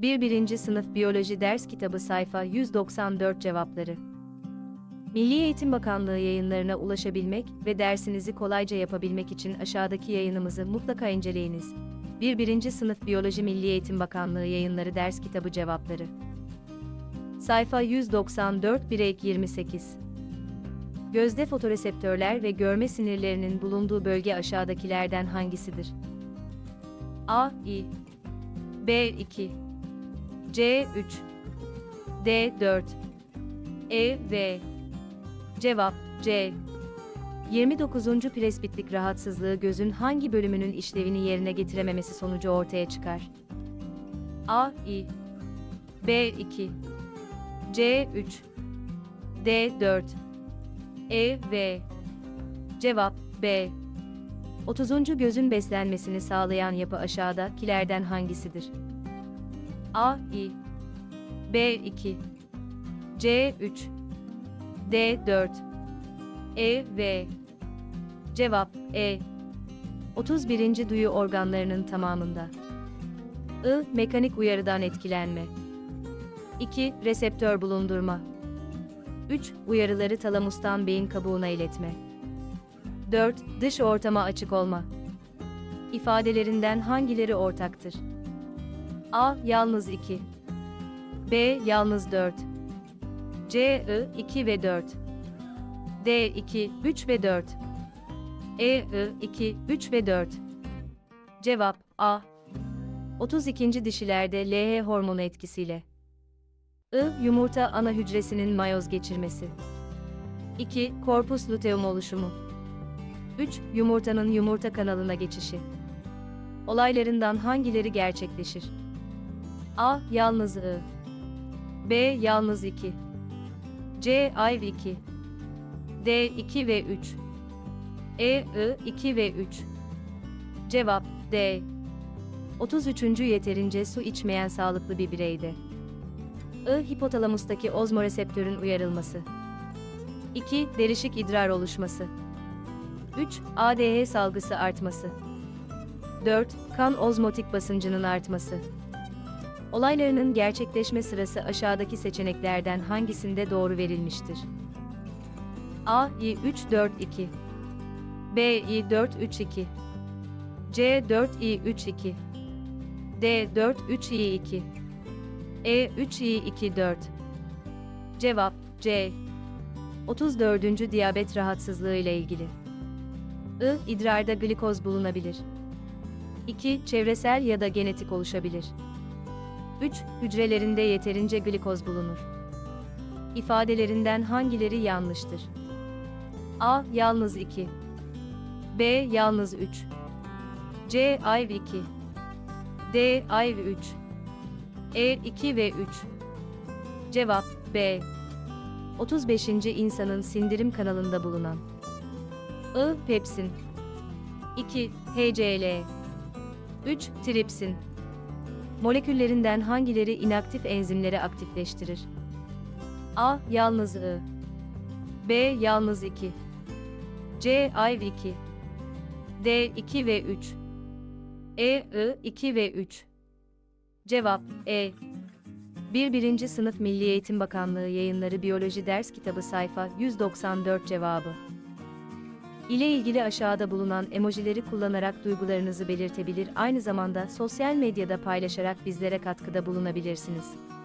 1. Sınıf Biyoloji Ders Kitabı sayfa 194 cevapları. Milli Eğitim Bakanlığı yayınlarına ulaşabilmek ve dersinizi kolayca yapabilmek için aşağıdaki yayınımızı mutlaka inceleyiniz. 1. Sınıf Biyoloji Milli Eğitim Bakanlığı Yayınları Ders Kitabı Cevapları. Sayfa 194 1-28. Gözde fotoreseptörler ve görme sinirlerinin bulunduğu bölge aşağıdakilerden hangisidir? A. İ B. 2 C. 3 D. 4 E. V. Cevap C. 29. Presbitlik rahatsızlığı gözün hangi bölümünün işlevini yerine getirememesi sonucu ortaya çıkar? A. İ B. 2 C. 3 D. 4 E. V. Cevap B. 30. Gözün beslenmesini sağlayan yapı aşağıdakilerden hangisidir? A. İ B. 2 C. 3 D. 4 E. V. Cevap E. 31. Duyu organlarının tamamında. I. Mekanik uyarıdan etkilenme. 2. Reseptör bulundurma. 3. Uyarıları talamustan beyin kabuğuna iletme. 4. Dış ortama açık olma. İfadelerinden hangileri ortaktır? A. Yalnız 2 B. Yalnız 4 C. 2 ve 4 D. 2, 3 ve 4 E. 2, 3 ve 4 Cevap A. 32. Dişilerde LH hormonu etkisiyle. Yumurta ana hücresinin mayoz geçirmesi. 2. Korpus luteum oluşumu. 3. Yumurtanın yumurta kanalına geçişi. Olaylarından hangileri gerçekleşir? A. Yalnız I B. Yalnız 2 C. Ay 2 D. 2 ve 3 E. 2 ve 3 Cevap D. 33. Yeterince su içmeyen sağlıklı bir bireyde. Hipotalamustaki ozmoreseptörün uyarılması. 2. Derişik idrar oluşması. 3. ADH salgısı artması. 4. Kan ozmotik basıncının artması. Olaylarının gerçekleşme sırası aşağıdaki seçeneklerden hangisinde doğru verilmiştir? A. İ 3 4 2 B. İ 4 3 2 C. 4 İ 3 2 D. 4 3 İ 2 E. 3 İ 2 4 Cevap C. 34. Diyabet rahatsızlığı ile ilgili. İdrarda glikoz bulunabilir. 2. Çevresel ya da genetik oluşabilir. 3. Hücrelerinde yeterince glikoz bulunur. İfadelerinden hangileri yanlıştır? A. Yalnız 2 B. Yalnız 3 C. Ay 2 D. Ay 3 E. 2 ve 3 Cevap B. 35. İnsanın sindirim kanalında bulunan. Pepsin. 2. HCl 3. Tripsin. Moleküllerinden hangileri inaktif enzimleri aktifleştirir? A. Yalnız I B. Yalnız 2 C. Ay 2 D. 2 ve 3 E. 2 ve 3 Cevap E. 1. Sınıf Milli Eğitim Bakanlığı Yayınları Biyoloji Ders Kitabı sayfa 194 cevabı. İle ilgili aşağıda bulunan emojileri kullanarak duygularınızı belirtebilir, aynı zamanda sosyal medyada paylaşarak bizlere katkıda bulunabilirsiniz.